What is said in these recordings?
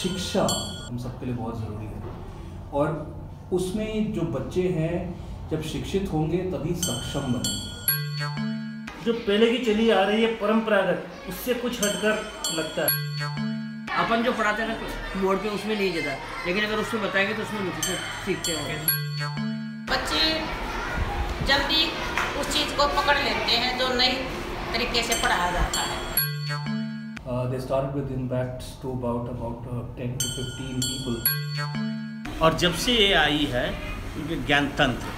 शिक्षा हम सबके लिए बहुत ज़रूरी है और उसमें जो बच्चे हैं जब शिक्षित होंगे तभी सक्षम बनेंगे। जो पहले की चली आ रही है परंपरागत, उससे कुछ हटकर लगता है। अपन जो पढ़ाते हैं बोर्ड पे उसमें नहीं जाता, लेकिन अगर उसमें बताएंगे तो उसमें रुचि से सीखते हैं। बच्चे जल्दी उस चीज़ को पकड़ लेते हैं जो नई तरीके से पढ़ाया जाता है। They started with impacts to about 10 to 15 people. और जब से ये आई है ज्ञानतंत्र,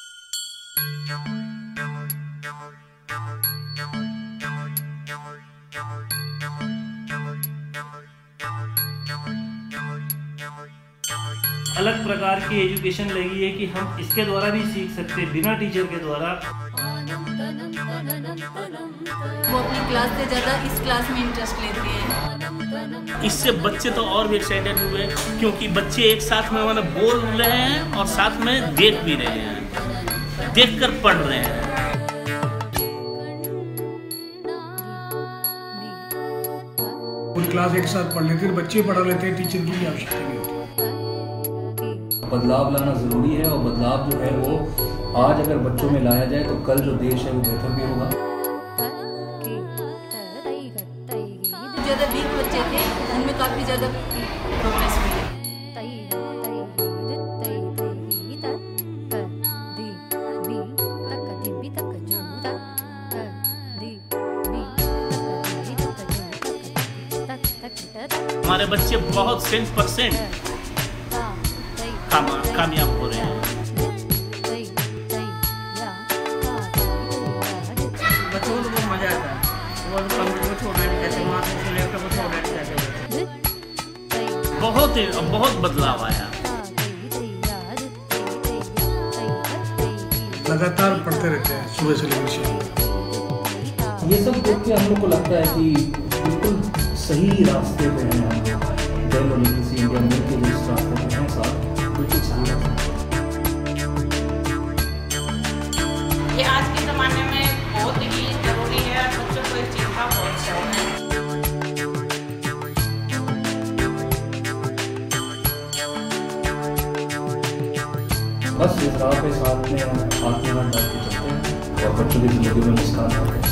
अलग प्रकार की एजुकेशन लगी है कि हम इसके द्वारा भी सीख सकते हैं, बिना टीचर के द्वारा। वो अपनी क्लास से ज़्यादा इस क्लास में इंटरेस्ट लेते हैं। इससे बच्चे तो और भी एक्साइटेड हुए क्योंकि बच्चे एक साथ में मतलब बोल रहे हैं और साथ में देख भी रहे हैं, देखकर पढ़ रहे हैं। पूरी क्लास एक साथ पढ़ लेते हैं, बच्चे पढ़ा लेते हैं, टीचर की भी आवश्यकता नहीं होती। बदलाव लाना ज़रूरी है और बदलाव जो है वो आज अगर बच्चों में लाया जाए तो कल जो देश है वो बेहतर भी होगा। ज़्यादा वीक बच्चे थे, उनमें काफ़ी ज़्यादा प्रोग्रेस हुई है। हमारे बच्चे बहुत 100% कामयाब हो रहे हैं। बच्चों को तो बहुत मजा आता है, वो कंप्यूटर को छोड़ना नहीं चाहते, वहाँ से लैपटॉप को छोड़ना नहीं चाहते। बहुत बदलाव आया। लगातार पढ़ते रहते हैं सुबह से लेकर शाम। ये सब देख के हम लोग को लगता है कि बिल्कुल सही रास्ते पे हैं हम लोग। डेल और किसी इंडिया में के जिस रास्ते पे हैं साथ बिल्कुल सही रास्ते। ये आज के ज़माने में बहुत ही ज़रूरी है, बच्चों को इस चीज़ का बहुत शौक है। बस इस राह पे साथ में हाथ में हाथ डाल के चलते हैं और बच्चों की ज़िंदगी में मुस्कान आते हैं।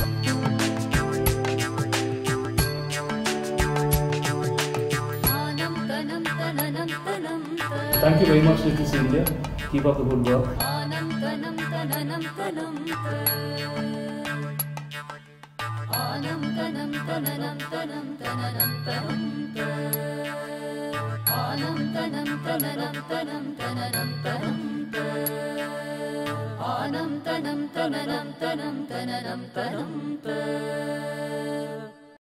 Thank you very much, Little India. Keep up the good work. Anam tanam tanam tanam tanam tanam tanam